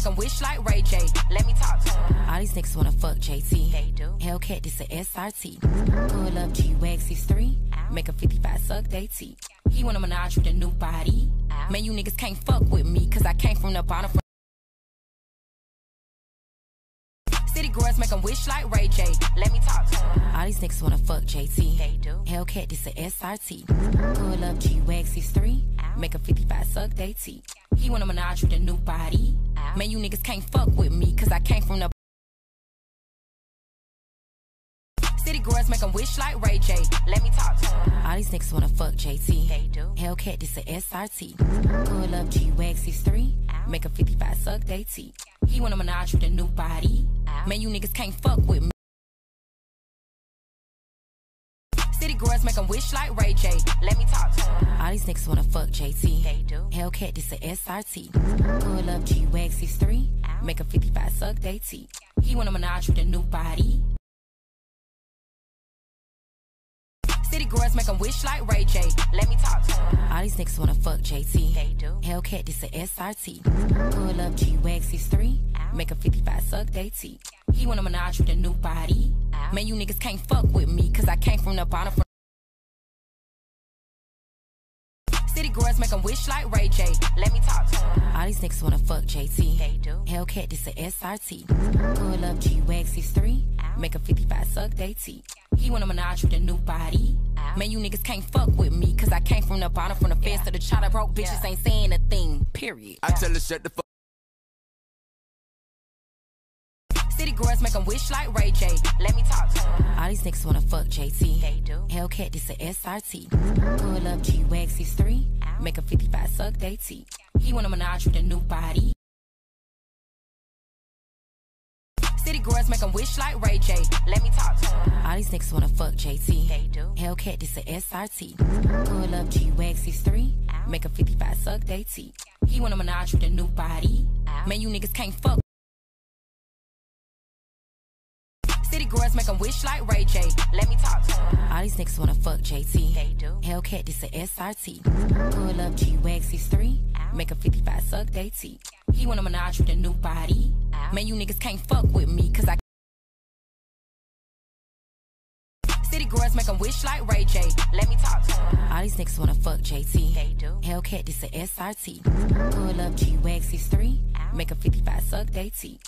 them wish like Ray J. Let me talk to them. All these niggas wanna fuck JT. They do. Hellcat, this a SRT. Pull up G-Wags, he's 3. Make a 55 suck, they teeth. He wanna menage with a new body. Man, you niggas can't fuck with me, cause I came from the bottom. City girls make them wish like Ray J. Let me talk to them. All these niggas wanna fuck JT. They do. Hellcat, this a SRT. Pull up G-Wags, he's 3. Make a 55 suck, they teeth. He wanna menage with a new body. Man, you niggas can't fuck with me, cause I came from the City girls make them wish like Ray J. Let me talk to them. All these niggas wanna fuck JT. They do. Hellcat, this a SRT. Pull up G-Wags, he's 3. Make a 55 suck, they teeth. He wanna menage with a new body. Man, you niggas can't fuck with me. City girls make them wish like Ray J. Let me talk to them. All these niggas wanna fuck JT. They do. Hellcat, this a SRT. Pull up G-Wags, he's 3. Make a 55 suck, they teeth. He wanna menage with a new body. City girls make them wish like Ray J. Let me talk to them. All these niggas wanna fuck JT. They do. Hellcat, this a SRT. Pull up G-Wags, he's 3. Make a 55 suck, they teeth. He wanna menage with a new body. Man, you niggas can't fuck with me, cause I came from the bottom. City girls make them wish like Ray J. Let me talk to them. All these niggas wanna fuck JT. They do. Hellcat, this a SRT. Pull up G-Wags, he's 3. Make a 55 suck, they teeth. He wanna menage with a new body. Man, you niggas can't fuck with me, cause I came from the bottom, from the fence to the chopper. Broke bitches ain't saying a thing, period. I tell her shut the fuck. City girls make them wish like Ray J. Let me talk to them. All these niggas wanna fuck JT. They do. Hellcat, this a SRT. Pull up G-Wags, he's 3. Make a 55 suck, they teeth. He wanna menage with a new body. City girls make them wish like Ray J. Let me talk to them. All these niggas wanna fuck JT. They do. Hellcat, this a SRT. Pull up G-Wags, he's 3. Make a 55 suck, they teeth. He wanna menage with a new body. Man, you niggas can't fuck. City girls make them wish like Ray J. Let me talk to them. All these niggas wanna fuck JT. They do. Hellcat, this a SRT. Pull up G-Wags, he's 3. Make a 55 suck, they teeth. He wanna menage with a new body. Man, you niggas can't fuck with me, cause I City girls make them wish like Ray J. Let me talk to them. All these niggas wanna fuck JT. They do. Hellcat, this a SRT. Pull up G-Wags, he's 3. Make a 55 suck, they teeth.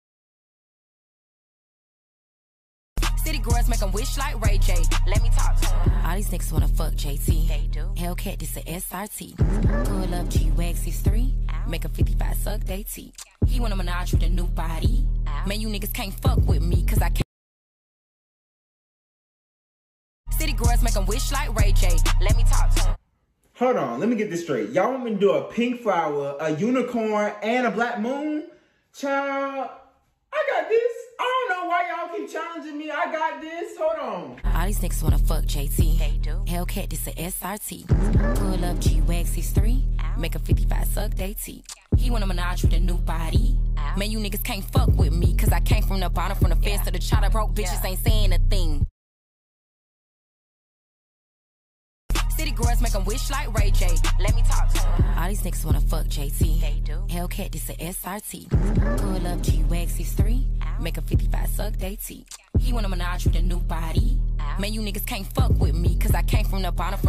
City girls make them wish like Ray J. Let me talk to them. All these niggas wanna fuck JT. They do. Hellcat, this a SRT. Pull up G-Wags, he's 3. Make a 55 suck, they teeth. He wanna menage with a new body. Man, you niggas can't fuck with me, cause I can't. City girls make them wish like Ray J. Let me talk to them. Hold on, let me get this straight. Y'all want me to do a pink flower, a unicorn, and a black moon? Child, I got this. I don't know why y'all keep challenging me. I got this. Hold on. All these niggas wanna fuck JT. They do. Hellcat, this a SRT. Pull up G-Wags, he's 3. Make a 55 suck, they teeth. He wanna menage with a new body. Man, you niggas can't fuck with me, cause I came from the bottom, from the fence to the chopper. Broke bitches ain't saying a thing. City girls make them wish like Ray J. Let me talk to them. All these niggas wanna fuck JT. They do. Hellcat, this a SRT. Pull up G-Wags, he's 3. Make a 55 suck, they teeth. He wanna menage with a new body. Man, you niggas can't fuck with me, cause I came from the bottom.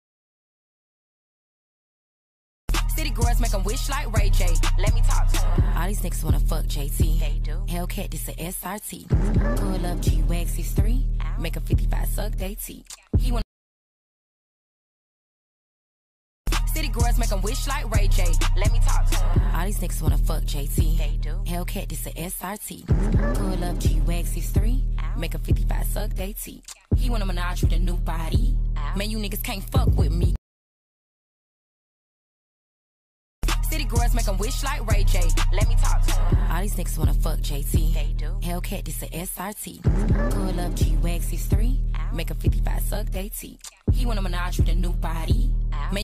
City girls make them wish like Ray J. Let me talk to them. All these niggas wanna fuck JT. They do. Hellcat, this a SRT. Pull up G-Wags, he's 3. Make a 55 suck, they teeth. He wanna City girls make them wish like Ray J. Let me talk to them. All these niggas wanna fuck JT. They do. Hellcat, this a SRT. Pull up G-Wags, he's 3. Make a 55 suck, they teeth. He wanna menage with a new body. Man, you niggas can't fuck with me. City girls make them wish like Ray J. Let me talk to them. All these niggas wanna fuck JT. They do. Hellcat, this a SRT. Pull up G-Wags, he's 3. Make a 55 suck, they teeth. He wanna menage with a new body. Man,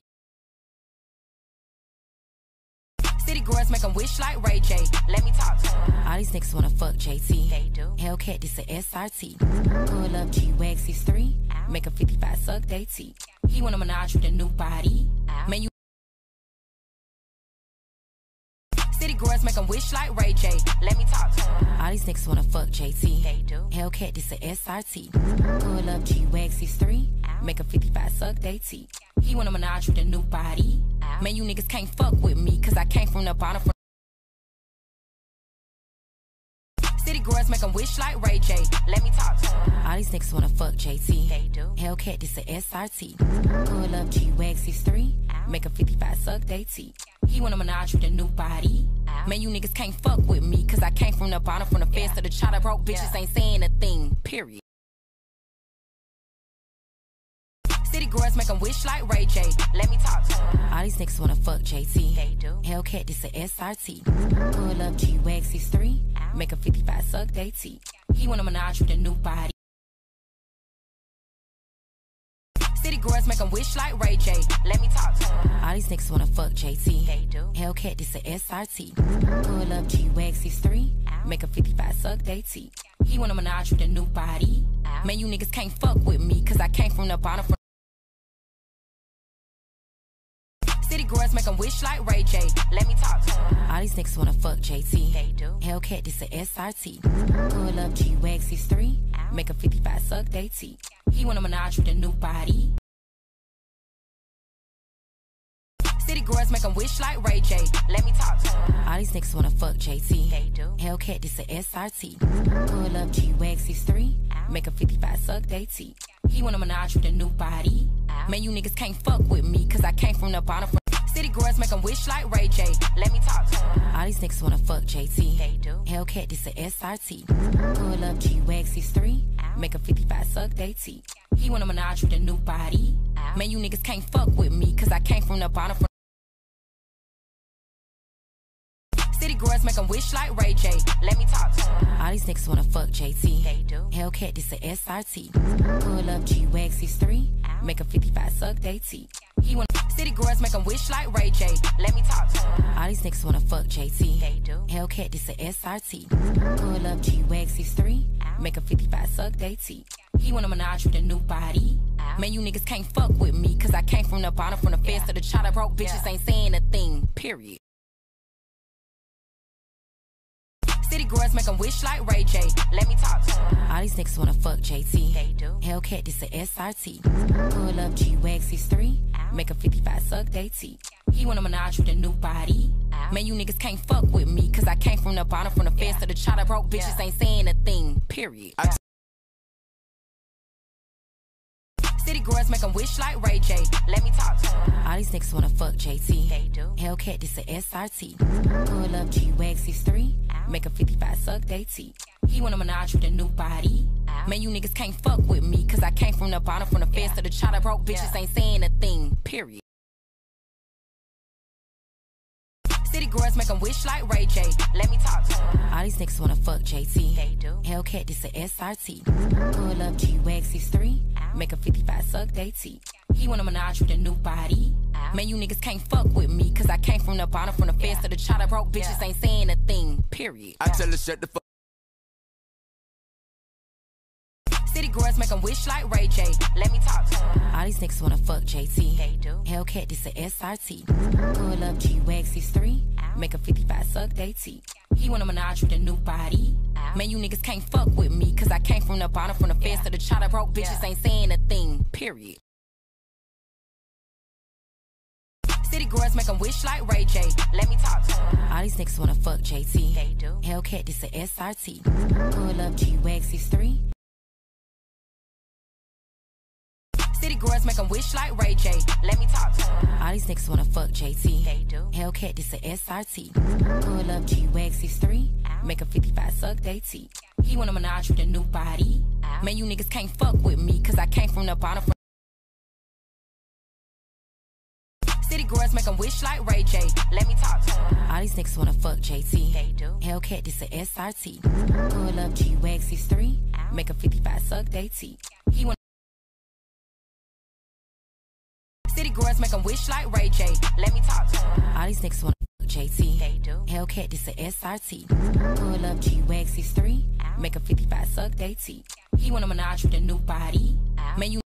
City girls make them wish like Ray J. Let me talk to them. All these niggas wanna fuck JT. They do. Hellcat, this a SRT. Pull up G-Wags, he's 3. Make a 55 suck, they teeth. He wanna menage with a new body. Man, you City girls make them wish like Ray J. Let me talk to them. All these niggas wanna fuck JT. They do. Hellcat, this a SRT. Pull up G-Wags, he's 3. Make a 55 suck, they T. He wanna menage with a new body. Man, you niggas can't fuck with me, cause I came from the bottom. City girls make them wish like Ray J. Let me talk to them. All these niggas wanna fuck JT. They do. Hellcat, this a SRT. Pull up G-Wags, he's 3. Make a 55 suck, they T. He wanna menage with a new body. Man, you niggas can't fuck with me, cause I came from the bottom, from the fence to the chopper. Broke bitches ain't saying a thing, period. City girls make them wish like Ray J. Let me talk to them. All these niggas wanna fuck JT. They do. Hellcat, this a SRT. Pull up G-Wags, he's 3. Make a 55 suck, they T. He wanna menage with a new body. City girls make them wish like Ray J. Let me talk to them. All these niggas wanna fuck JT. They do. Hellcat, this a SRT. Pull up G-Wags, he's 3. Make a 55 suck, they T. He wanna menage with a new body. Man, you niggas can't fuck with me, cause I came from the bottom. City girls make them wish like Ray J. Let me talk to them. All these niggas wanna fuck JT. They do. Hellcat, this a SRT. Pull up G-Wags, he's 3. Make a 55 suck, they T. He wanna menage with a new body. City girls make them wish like Ray J. Let me talk to them. All these niggas wanna fuck JT. They do. Hellcat, this a SRT. Pull up G-Wags, he's 3. Make a 55 suck, they T. He wanna menage with a new body. Man, you niggas can't fuck with me, cause I came from the bottom. City girls make them wish like Ray J. Let me talk to them. All these niggas wanna fuck JT. They do. Hellcat, this a SRT. Pull up G-Wags, he's 3. Make a 55 suck, they T. He wanna menage with a new body. Man, you niggas can't fuck with me, cause I came from the bottom. City girls make them wish like Ray J. Let me talk to them. All these niggas wanna fuck JT. They do. Hellcat, this a SRT. Pull up G-Wags, he's 3. Make a 55 suck, they T. He wanna. City girls make them wish like Ray J. Let me talk to them. All these niggas wanna fuck JT. They do. Hellcat, this a SRT. Pull up G-Wags, he's 3. Make a 55 suck, they T. He wanna menage with a new body. Man, you niggas can't fuck with me, cause I came from the bottom, from the fence to the chopper. Broke bitches ain't saying a thing, period. City girls make them wish like Ray J. Let me talk to them. All these niggas wanna fuck JT. They do. Hellcat, this a SRT. Pull up G-Wags, he's 3. Make a 55 suck, they T. He wanna menage with a new body. Man, you niggas can't fuck with me, cause I came from the bottom, from the fence to the chopper. Broke bitches ain't saying a thing, period. City girls make them wish like Ray J. Let me talk to them. All these niggas wanna fuck JT. They do. Hellcat, this a SRT. Pull up G-Wags, he's 3. Make a 55 suck, they T. He wanna menage with a new body. Man, you niggas can't fuck with me, cause I came from the bottom, from the fence to the chopper. Broke bitches ain't saying a thing, period. City girls make them wish like Ray J. Let me talk to them. All these niggas wanna fuck JT. They do. Hellcat, this a SRT. Pull up G-Wags, he's 3. Make a 55 suck, they T. He wanna menage with a new body. Man, you niggas can't fuck with me, cause I came from the bottom, from the fence to the chopper. Broke bitches ain't saying a thing, period. I tell her shut the fuck. City girls make them wish like Ray J. Let me talk to them. All these niggas wanna fuck JT. They do. Hellcat, this a SRT. Pull up G-Wags, he's 3. Make a 55 suck, they T. He wanna menage with a new body. Man, you niggas can't fuck with me, cause I came from the bottom, from the fence to the chopper. Broke bitches ain't saying a thing, period. City girls make them wish like Ray J. Let me talk to them. All these niggas wanna fuck JT. They do. Hellcat, this a SRT. Pull up G-Wags, he's 3. City girls make them wish like Ray J. Let me talk to them. All these niggas wanna fuck JT. They do. Hellcat, this a SRT. Pull up G-Wags, he's 3. Make a 55 suck, they T. He wanna menage with a new body. Man, you niggas can't fuck with me, cause I came from the bottom. City girls make them wish like Ray J. Let me talk to them. All these niggas wanna fuck JT. They do. Hellcat, this a SRT. Pull up G-Wags, he's 3. Make a 55 suck, they T. He wanna. City girls make them wish like Ray J. Let me talk to them. All these niggas wanna fuck JT. They do. Hellcat, this a SRT. Pull up G-Wags, he's 3. Make a 55 suck, they T. He wanna menage with a new body. Man, you